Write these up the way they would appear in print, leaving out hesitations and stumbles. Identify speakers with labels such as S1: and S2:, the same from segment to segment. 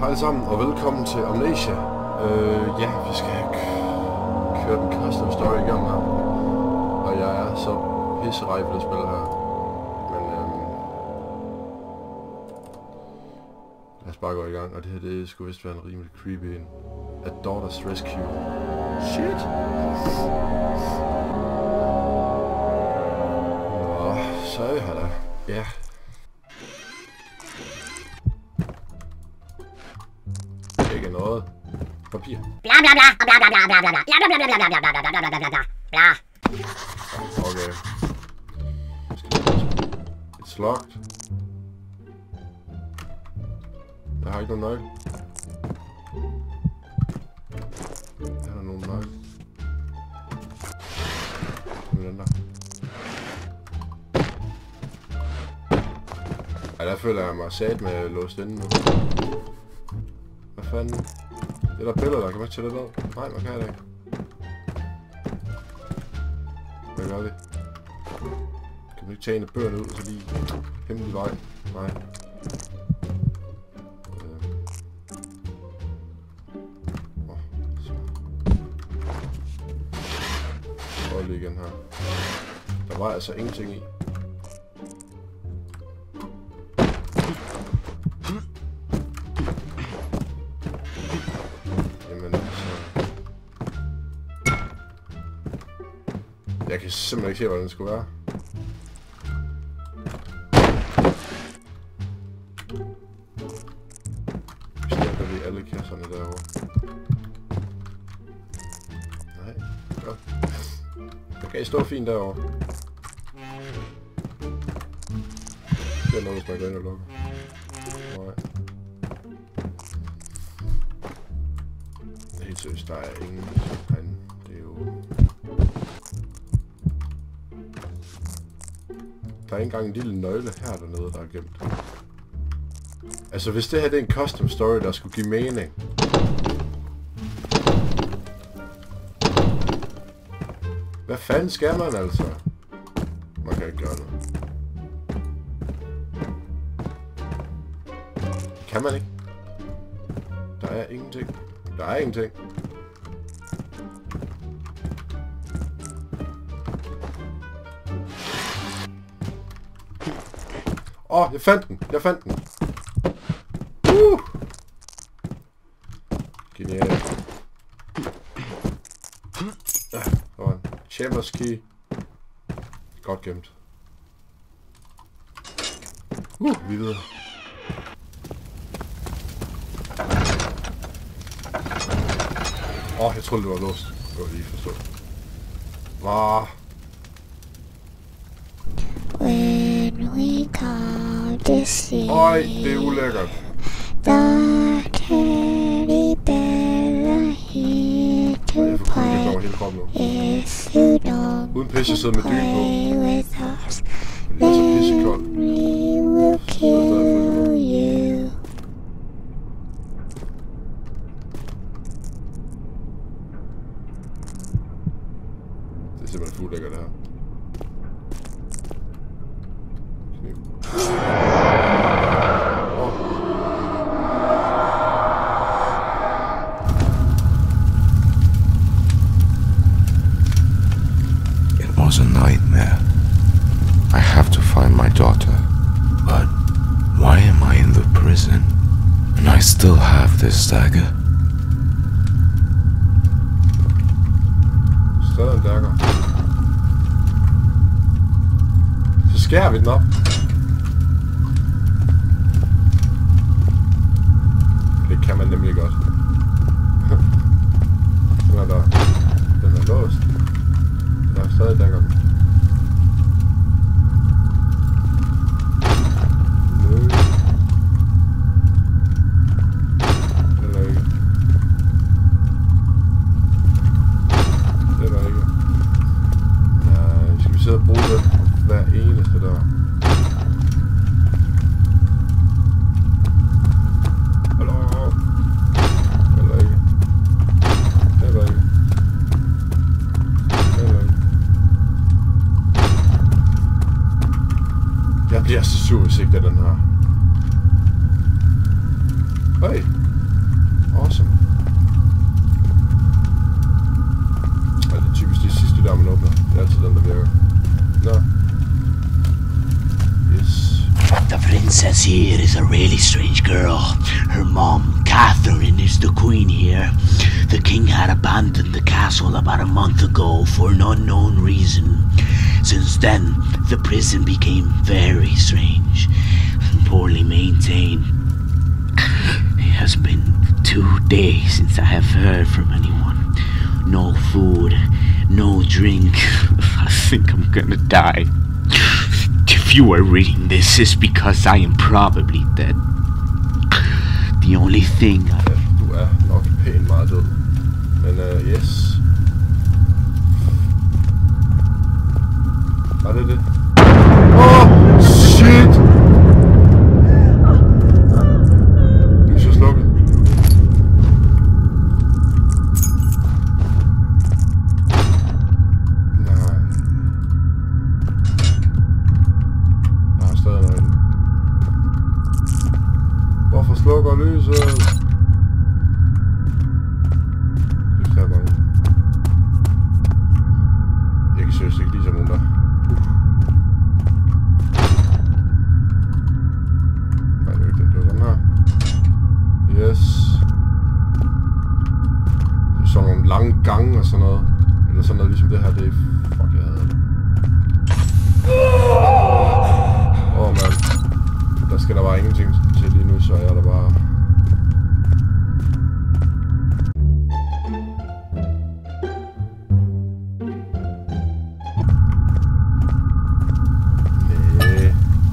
S1: Hej alle sammen, og velkommen til Amnesia. Ja, vi skal køre den custom story i gang her. Og jeg er så pisserej for det spil her. Men lad os bare gå i gang, og det her det skulle vist være en rimelig creepy en. A Daughter's Rescue. Shit! Nå, så er vi her da. Ja. Ikke noget. Papir.
S2: Bla bla bla bla bla bla bla bla bla bla bla bla bla bla bla bla bla bla bla bla.
S1: Okay. It's locked. Jeg har ikke nogen nøgle. Der er nogen nøgle. Nu den der. Ej, der føler jeg mig sat med låst inde nu. Hvad fanden? Det der billeder der, kan man ikke tage det ned? Nej, man kan det ikke. Hvad gør vi? Kan man ikke tage en af bøgerne ud, så lige hemmelig vej? Nej. Prøv lige igen her. Der var altså ingenting i. Jeg kan simpelthen ikke se, hvordan den skulle være. Vi stærker lige alle kasserne derovre. Nej, godt. Der kan I stå fint derovre. Det er noget, hvis man går ind og lukker. Nej. Helt seriøst, der er ingen herinde. Det er jo... Der er ikke engang en lille nøgle her dernede, der er gemt. Altså, hvis det her det er en custom story, der skulle give mening. Hvad fanden skal man altså? Man kan ikke gøre noget. Kan man ikke? Der er ingenting. Der er ingenting. Åh, jeg fandt den! Jeg fandt den! Genialt. Der var en Chambers key. Godt gemt. Vi videre. Jeg troede det var låst. Det var lige forstået.
S3: When we come to see
S1: Øj, det er ulækkert.
S3: the teddy bear here to play. If you don't
S1: Uden pisse sidder med dyb på.
S3: play with us,
S1: Det er så pissekoldt.
S3: we will kill you.
S1: Det er simpelthen fuldt lækkert det her. Kniv.
S4: It was a nightmare. I have to find my daughter. But why am I in the prison? And I still have this dagger.
S1: Stadig en dagger. Så skærer vi den op. Det kan man nemlig godt. Den er der. Den er låst. Der er stadig dagger. Hver eneste der. Hallo? Eller ikke? Eller ikke? Eller ikke? Jeg bliver så sur, hvis ikke det er den her. Hey!
S5: girl. Her mom, Catherine, is the queen here. The king had abandoned the castle about a month ago for an unknown reason. Since then, the prison became very strange and poorly maintained. It has been 2 days since I have heard from anyone. No food, no drink. I think I'm gonna die. If you are reading this, it's because I am probably dead. The only thing
S1: Ja, du er nok pænt meget død. Men yes. Var det det? Åh, shit! Lys er slukket. Nej. Der er stadig noget inde. Hvorfor slukker lyset? Det er bare. Jeg kan seriøst ikke lide sådan nogen der. Nej, det er ikke den. Det var den her. Yes. Det er sådan nogle lange gange og sådan noget. Eller sådan noget ligesom det her. Det er... Fuck, jeg havde det. Åh, mand. Der skal der bare ingenting til lige nu, så er der bare... Næh.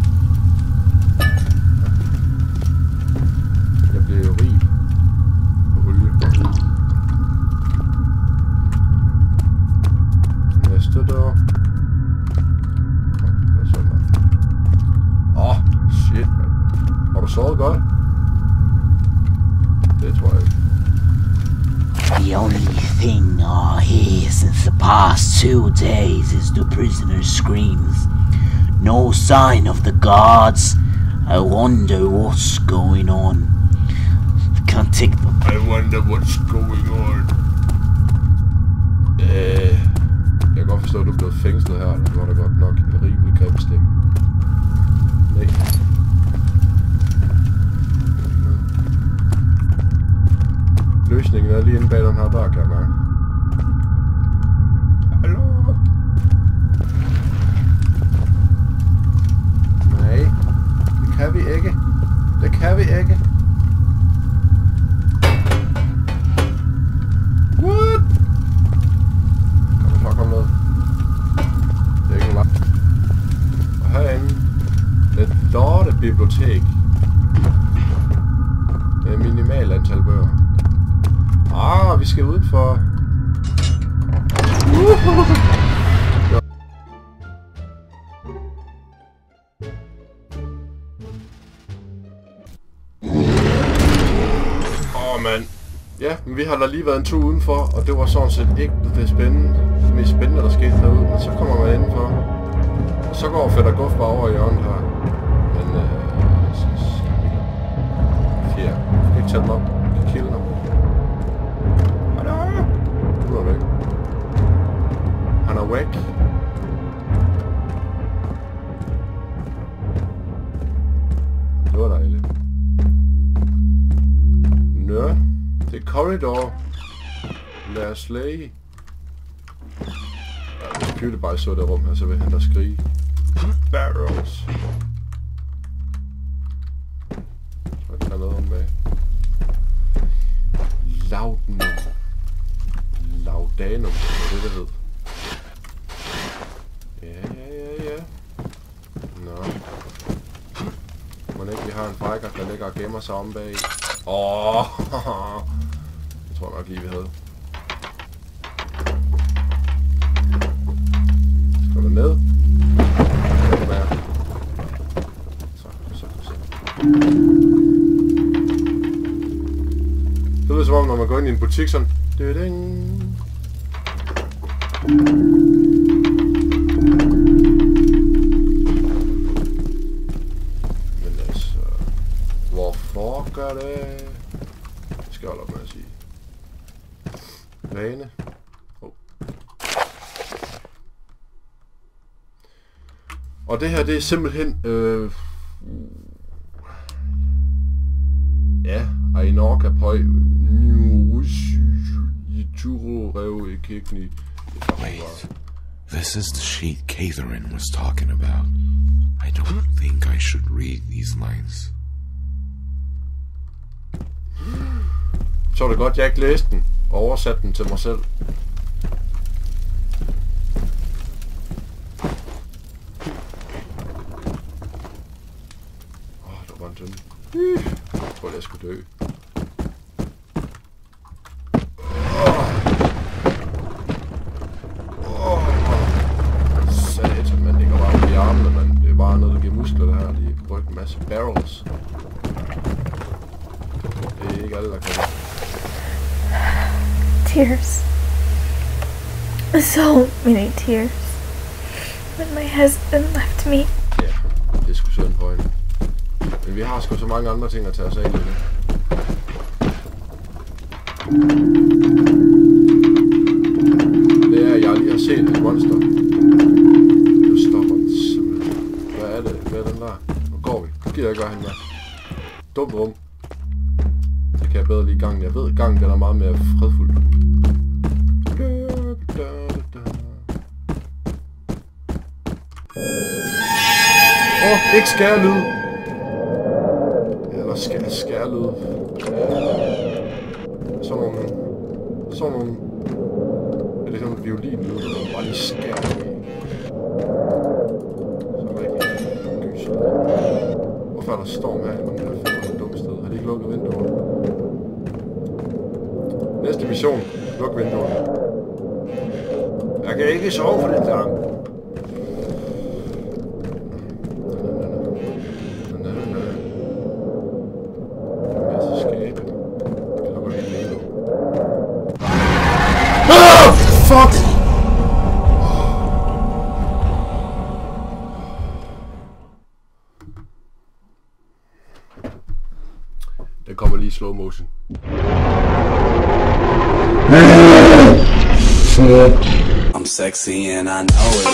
S1: Jeg bliver jo rig på olie. Næste dør. Det er sådan der. Shit, man. Har du sovet godt? Det tror jeg ikke.
S5: The only thing I hear since the past 2 days is the prisoner's screams. No sign of the guards. I wonder what's going on. I can't take them.
S1: I wonder what's going on. Jeg kan godt forstå, at du er blevet fængslet her. Det var da godt nok en rimelig grim stemme. Nej. Løsningen er lige inde bag den her dør, kan jeg mærke. Hallo? Nej, det kan vi ikke. Det kan vi ikke. What? Kom ned. Det er ikke noget. Og herinde, et lorte bibliotek. Med minimalt antal bøger. Vi skal udenfor. Mand. Ja, men vi har da lige været en tur udenfor, og det var sådan set ikke det mest spændende, der skete derude. Men så kommer man indenfor, og så går Fætter Guf bare over i hjørnet her. Men ja, jeg kan ikke tage dem op. Jeg kan kille ham. Nu er væk. Han er væk. Det var dejligt. Nå, det er corridor. Lad os læge. Ja, hvis PewDiePie så det rum her, så vil han da skrige. Barrels. Så der er noget om bag. Laudanum. Laudanum, det er det hed. Ja. Nå. Må ikke vi har en frækker, der ligger og gemmer sig om bag. Det tror jeg nok lige vi havde. Skal du ned? Så. Det lyder som om, når man går ind i en butik sådan. Men altså, hvorfor gør det? Det skal jeg holde op med at sige. Vane. Og det her, det er simpelthen Ainorka Poi Nyurushu Rev Ikigni.
S4: Wait. This is the sheet Catherine was talking about. I don't think I should read these lines.
S1: Så var det godt, jeg ikke læste den og oversatte den til mig selv. Der var en tømme. Jeg tror, jeg skulle dø. Satan, man. Det går bare ud i armene, man. Det er bare noget, der giver muskler, det her. De har brugt en masse barrels. Det er ikke alle, der kan det.
S6: Tears. So many tears. When my husband left me.
S1: Ja, det er sgu synd på hende. Men vi har sgu så mange andre ting at tage os af lige nu. Det er, jeg lige har set et monster. Nu stopper den simpelthen. Hvad er det? Hvad er den der? Nu går vi. Nu gider jeg gøre hende med. Dumt rum. Det kan jeg bedre lide gangen. Jeg ved, gangen den er meget mere fredfuld. Ikke skærlyd. Eller skærlyd. Sådan nogle... Er det sådan en violinlyd, der bare lige skær i? Så rigtig gyser. Hvorfor er der storm her? Det er fandme et dumt sted. Har de ikke lukket vinduerne? Næste mission. Luk vinduerne. Jeg kan ikke sove for det der. Fuck! Den kommer lige i slow motion.
S7: I'm sexy and I know it.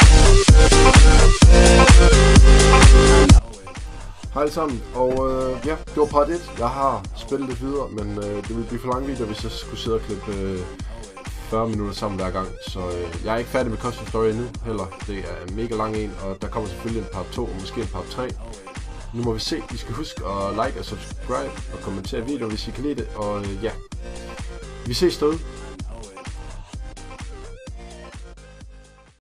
S1: Hej alle sammen, og ja, det var part 1. Jeg har spillet lidt videre, men det ville blive for lang video, hvis jeg skulle sidde og klippe 40 minutter sammen hver gang. Så jeg er ikke færdig med Custom Story endnu heller. Det er en mega lang en, og der kommer selvfølgelig en part 2 og måske en part 3. Nu må vi se. I skal huske at like og subscribe og kommentere videoen, hvis I kan lide det. Og ja, vi ses derude.